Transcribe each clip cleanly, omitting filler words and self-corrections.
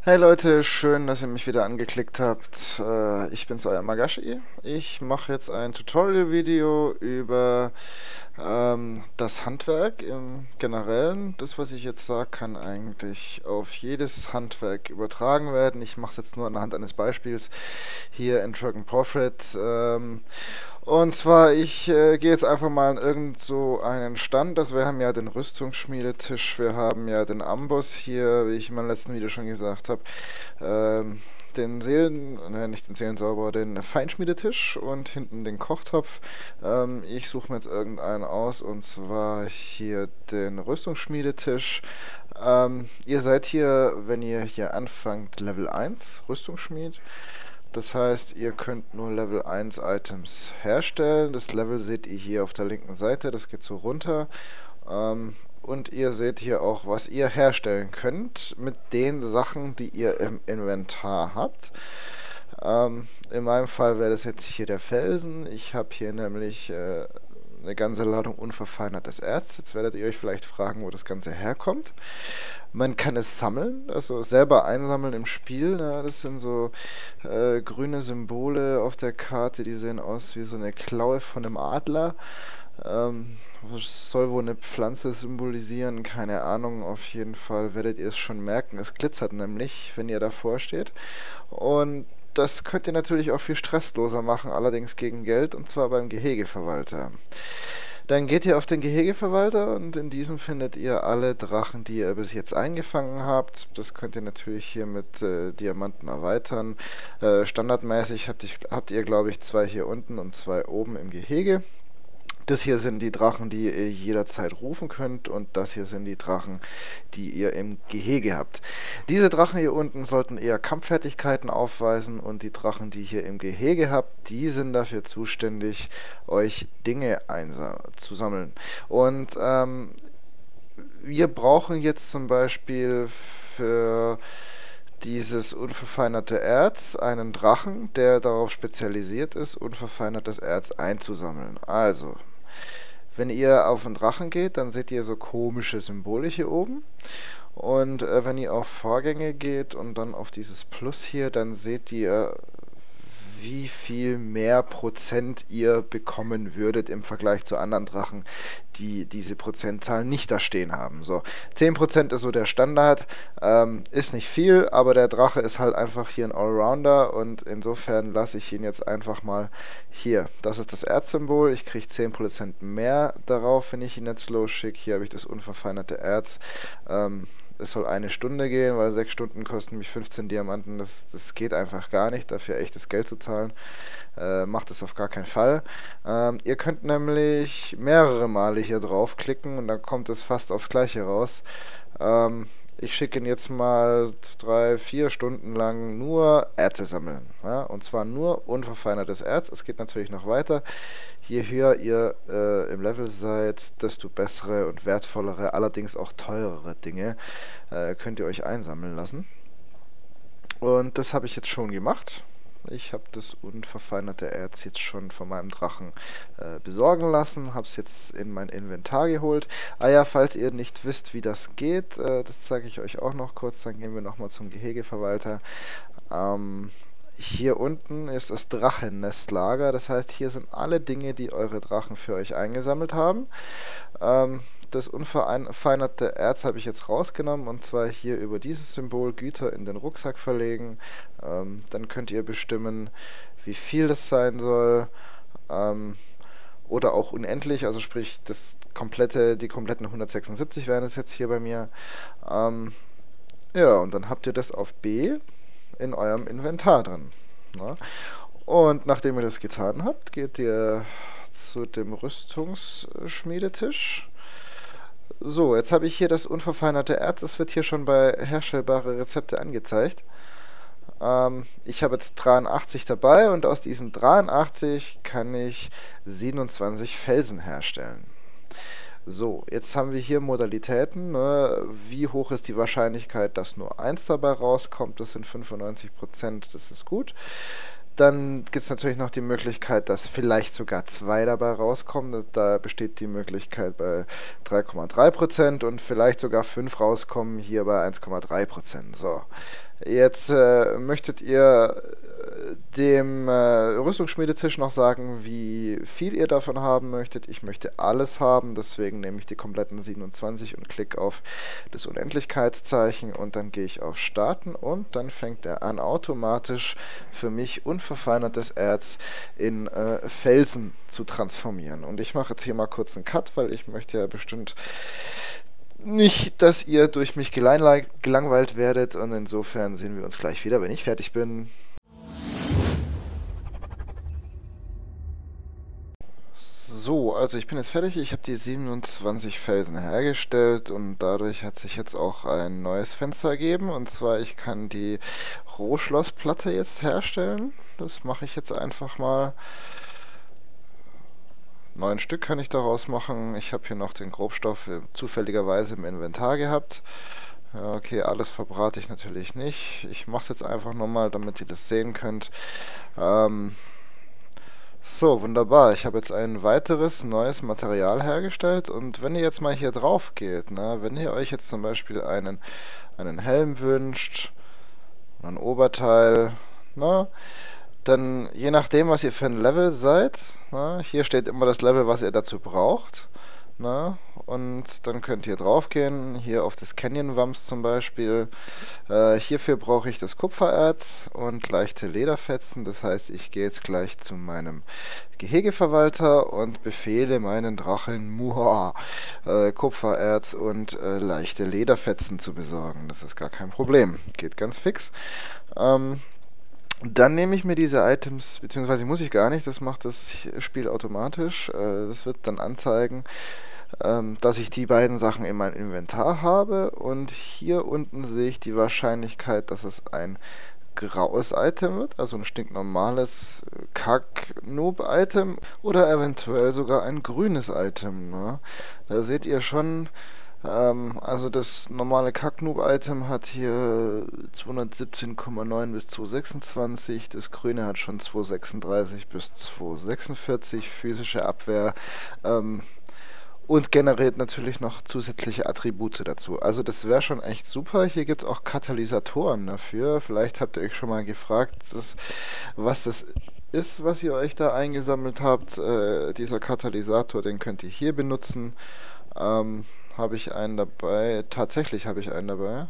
Hey Leute, schön, dass ihr mich wieder angeklickt habt. Ich bin's, euer Magashi. Ich mache jetzt ein Tutorial-Video über das Handwerk im Generellen. Das, was ich jetzt sage, kann eigentlich auf jedes Handwerk übertragen werden. Ich mache es jetzt nur anhand eines Beispiels hier in Dragon Prophet. Und zwar, ich gehe jetzt einfach mal an irgend so einen Stand. Also wir haben ja den Rüstungsschmiedetisch, wir haben ja den Amboss hier, wie ich in meinem letzten Video schon gesagt habe. Den nicht den Seelensauber, den Feinschmiedetisch und hinten den Kochtopf. Ich suche mir jetzt irgendeinen aus und zwar hier den Rüstungsschmiedetisch. Ihr seid hier, wenn ihr hier anfangt, Level 1 Rüstungsschmied. Das heißt, ihr könnt nur Level 1 Items herstellen. Das Level seht ihr hier auf der linken Seite, das geht so runter. Und ihr seht hier auch, was ihr herstellen könnt mit den Sachen, die ihr im Inventar habt. In meinem Fall wäre das jetzt hier der Felsen. Ich habe hier nämlich eine ganze Ladung unverfeinertes Erz. Jetzt werdet ihr euch vielleicht fragen, wo das Ganze herkommt. Man kann es sammeln, also selber einsammeln im Spiel. Ne? Das sind so grüne Symbole auf der Karte, die sehen aus wie so eine Klaue von einem Adler. Soll wohl eine Pflanze symbolisieren, keine Ahnung. Auf jeden Fall werdet ihr es schon merken. Es glitzert nämlich, wenn ihr davor steht. Und das könnt ihr natürlich auch viel stressloser machen, allerdings gegen Geld, und zwar beim Gehegeverwalter. Dann geht ihr auf den Gehegeverwalter und in diesem findet ihr alle Drachen, die ihr bis jetzt eingefangen habt. Das könnt ihr natürlich hier mit Diamanten erweitern. Standardmäßig habt ihr, glaube ich, 2 hier unten und 2 oben im Gehege. Das hier sind die Drachen, die ihr jederzeit rufen könnt, und das hier sind die Drachen, die ihr im Gehege habt. Diese Drachen hier unten sollten eher Kampffertigkeiten aufweisen, und die Drachen, die ihr hier im Gehege habt, die sind dafür zuständig, euch Dinge zu sammeln. Und wir brauchen jetzt zum Beispiel für dieses unverfeinerte Erz einen Drachen, der darauf spezialisiert ist, unverfeinertes Erz einzusammeln. Also, wenn ihr auf einen Drachen geht, dann seht ihr so komische Symbole hier oben. Und wenn ihr auf Vorgänge geht und dann auf dieses Plus hier, dann seht ihr, wie viel mehr Prozent ihr bekommen würdet im Vergleich zu anderen Drachen, die diese Prozentzahl nicht da stehen haben. So, 10% ist so der Standard, ist nicht viel, aber der Drache ist halt einfach hier ein Allrounder, und insofern lasse ich ihn jetzt einfach mal hier. Das ist das Erzsymbol, ich kriege 10% mehr darauf, wenn ich ihn jetzt losschicke. Hier habe ich das unverfeinerte Erz. Es soll eine Stunde gehen, weil 6 Stunden kosten mich 15 Diamanten. Das geht einfach gar nicht, dafür echtes Geld zu zahlen. Macht es auf gar keinen Fall. Ihr könnt nämlich mehrere Male hier draufklicken und dann kommt es fast aufs Gleiche raus. Ich schicke ihn jetzt mal 3, 4 Stunden lang nur Erze sammeln. Ja? Und zwar nur unverfeinertes Erz. Es geht natürlich noch weiter. Je höher ihr im Level seid, desto bessere und wertvollere, allerdings auch teurere Dinge könnt ihr euch einsammeln lassen. Und das habe ich jetzt schon gemacht. Ich habe das unverfeinerte Erz jetzt schon von meinem Drachen besorgen lassen, habe es jetzt in mein Inventar geholt. Ah ja, falls ihr nicht wisst, wie das geht, das zeige ich euch auch noch kurz, dann gehen wir nochmal zum Gehegeverwalter. Hier unten ist das Drachennestlager, das heißt, hier sind alle Dinge, die eure Drachen für euch eingesammelt haben. Das unverfeinerte Erz habe ich jetzt rausgenommen, und zwar hier über dieses Symbol Güter in den Rucksack verlegen. Dann könnt ihr bestimmen, wie viel das sein soll. Oder auch unendlich, also sprich die kompletten 176 wären es jetzt hier bei mir. Ja, und dann habt ihr das auf B in eurem Inventar drin. Ne? Und nachdem ihr das getan habt, geht ihr zu dem Rüstungsschmiedetisch. So, jetzt habe ich hier das unverfeinerte Erz. Das wird hier schon bei herstellbare Rezepte angezeigt. Ich habe jetzt 83 dabei, und aus diesen 83 kann ich 27 Felsen herstellen. So, jetzt haben wir hier Modalitäten. Ne? Wie hoch ist die Wahrscheinlichkeit, dass nur eins dabei rauskommt? Das sind 95%, das ist gut. Dann gibt es natürlich noch die Möglichkeit, dass vielleicht sogar zwei dabei rauskommen. Da besteht die Möglichkeit bei 3,3% und vielleicht sogar fünf rauskommen, hier bei 1,3%. So, jetzt möchtet ihr dem Rüstungsschmiedetisch noch sagen, wie viel ihr davon haben möchtet. Ich möchte alles haben, deswegen nehme ich die kompletten 27 und klicke auf das Unendlichkeitszeichen und dann gehe ich auf Starten und dann fängt er an, automatisch für mich unverfeinertes Erz in Felsen zu transformieren. Und ich mache jetzt hier mal kurz einen Cut, weil ich möchte ja bestimmt nicht, dass ihr durch mich gelangweilt werdet und insofern sehen wir uns gleich wieder, wenn ich fertig bin. So, also ich bin jetzt fertig. Ich habe die 27 Felsen hergestellt und dadurch hat sich jetzt auch ein neues Fenster ergeben. Und zwar, ich kann die Rohschlossplatte jetzt herstellen. Das mache ich jetzt einfach mal. 9 Stück kann ich daraus machen. Ich habe hier noch den Grobstoff zufälligerweise im Inventar gehabt. Ja, okay, alles verbrate ich natürlich nicht. Ich mache es jetzt einfach nochmal, damit ihr das sehen könnt. Ähm, So, wunderbar. Ich habe jetzt ein weiteres neues Material hergestellt und wenn ihr jetzt mal hier drauf geht, ne, wenn ihr euch jetzt zum Beispiel einen Helm wünscht, ein Oberteil, ne, dann je nachdem, was ihr für ein Level seid, ne, hier steht immer das Level, was ihr dazu braucht. Ne, und dann könnt ihr draufgehen, hier auf das Canyon Wumms zum Beispiel. Hierfür brauche ich das Kupfererz und leichte Lederfetzen. Das heißt, ich gehe jetzt gleich zu meinem Gehegeverwalter und befehle meinen Drachen Muha, Kupfererz und leichte Lederfetzen zu besorgen. Das ist gar kein Problem. Geht ganz fix. Ähm, Dann nehme ich mir diese Items, beziehungsweise muss ich gar nicht, das macht das Spiel automatisch. Das wird dann anzeigen, dass ich die beiden Sachen in meinem Inventar habe. Und hier unten sehe ich die Wahrscheinlichkeit, dass es ein graues Item wird, also ein stinknormales Kack-Noob-Item oder eventuell sogar ein grünes Item. Ne? Da seht ihr schon, also das normale Kack-Noob-Item hat hier 217,9 bis 226, das grüne hat schon 236 bis 246 physische Abwehr. Und generiert natürlich noch zusätzliche Attribute dazu. Also das wäre schon echt super. Hier gibt es auch Katalysatoren dafür. Vielleicht habt ihr euch schon mal gefragt, was das ist, was ihr euch da eingesammelt habt. Dieser Katalysator, den könnt ihr hier benutzen. Habe ich einen dabei? Tatsächlich habe ich einen dabei.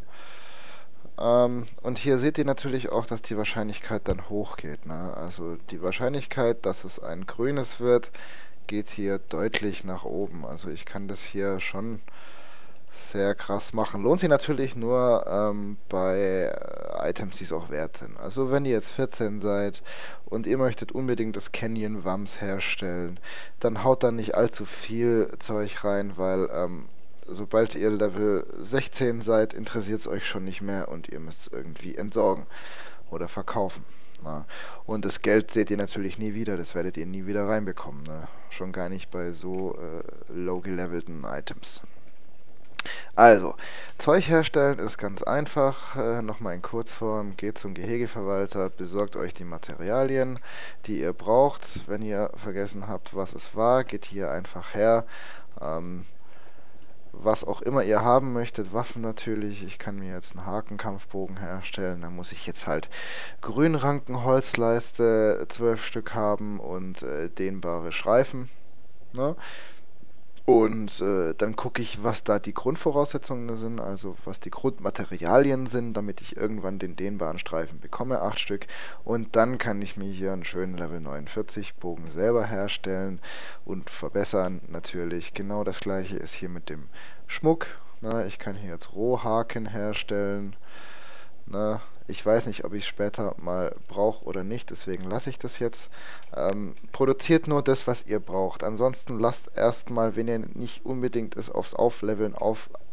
Und hier seht ihr natürlich auch, dass die Wahrscheinlichkeit dann hochgeht. Ne? Also die Wahrscheinlichkeit, dass es ein grünes wird, geht hier deutlich nach oben. Also ich kann das hier schon sehr krass machen. Lohnt sich natürlich nur bei Items, die es auch wert sind. Also wenn ihr jetzt 14 seid und ihr möchtet unbedingt das Canyon Wumms herstellen, dann haut da nicht allzu viel Zeug rein, weil sobald ihr Level 16 seid, interessiert es euch schon nicht mehr und ihr müsst es irgendwie entsorgen oder verkaufen. Na. Und das Geld seht ihr natürlich nie wieder, das werdet ihr nie wieder reinbekommen. Ne? Schon gar nicht bei so low gelevelten Items. Also, Zeug herstellen ist ganz einfach. Nochmal in Kurzform, geht zum Gehegeverwalter, besorgt euch die Materialien, die ihr braucht. Wenn ihr vergessen habt, was es war, geht hier einfach her. Was auch immer ihr haben möchtet, Waffen natürlich. Ich kann mir jetzt einen Hakenkampfbogen herstellen. Da muss ich jetzt halt Grünrankenholzleiste 12 Stück haben und dehnbare Streifen. Ne? Und dann gucke ich, was da die Grundvoraussetzungen sind, also was die Grundmaterialien sind, damit ich irgendwann den dehnbaren Streifen bekomme, 8 Stück. Und dann kann ich mir hier einen schönen Level 49 Bogen selber herstellen und verbessern natürlich. Genau das gleiche ist hier mit dem Schmuck. Na, ich kann hier jetzt Rohhaken herstellen. Na, ich weiß nicht, ob ich es später mal brauche oder nicht, deswegen lasse ich das jetzt. Produziert nur das, was ihr braucht. Ansonsten lasst erstmal, wenn ihr nicht unbedingt es aufs Aufleveln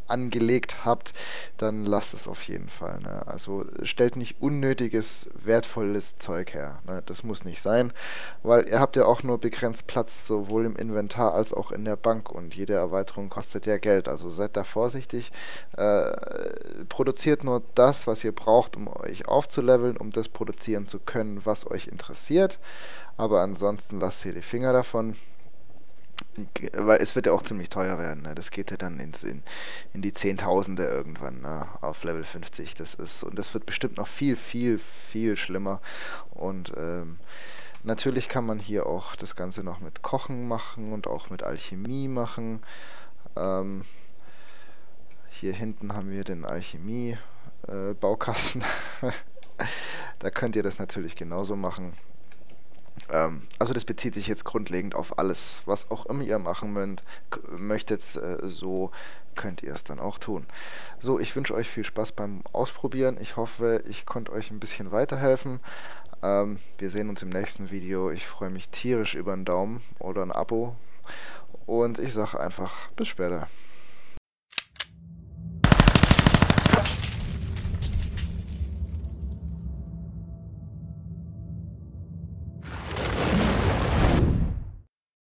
angelegt habt, dann lasst es auf jeden Fall. Ne? Also stellt nicht unnötiges, wertvolles Zeug her. Ne? Das muss nicht sein, weil ihr habt ja auch nur begrenzt Platz, sowohl im Inventar als auch in der Bank und jede Erweiterung kostet ja Geld. Also seid da vorsichtig. Produziert nur das, was ihr braucht, um euch aufzuleveln, um das produzieren zu können, was euch interessiert. Aber ansonsten lasst ihr die Finger davon. Weil es wird ja auch ziemlich teuer werden. Ne? Das geht ja dann in die Zehntausende irgendwann, ne? Auf Level 50. Und das wird bestimmt noch viel, viel, viel schlimmer. Und natürlich kann man hier auch das Ganze noch mit Kochen machen und auch mit Alchemie machen. Ähm, Hier hinten haben wir den Alchemie-Baukasten. Da könnt ihr das natürlich genauso machen. Also das bezieht sich jetzt grundlegend auf alles, was auch immer ihr machen möchtet, so könnt ihr es dann auch tun. So, ich wünsche euch viel Spaß beim Ausprobieren. Ich hoffe, ich konnte euch ein bisschen weiterhelfen. Wir sehen uns im nächsten Video. Ich freue mich tierisch über einen Daumen oder ein Abo. Und ich sage einfach, bis später.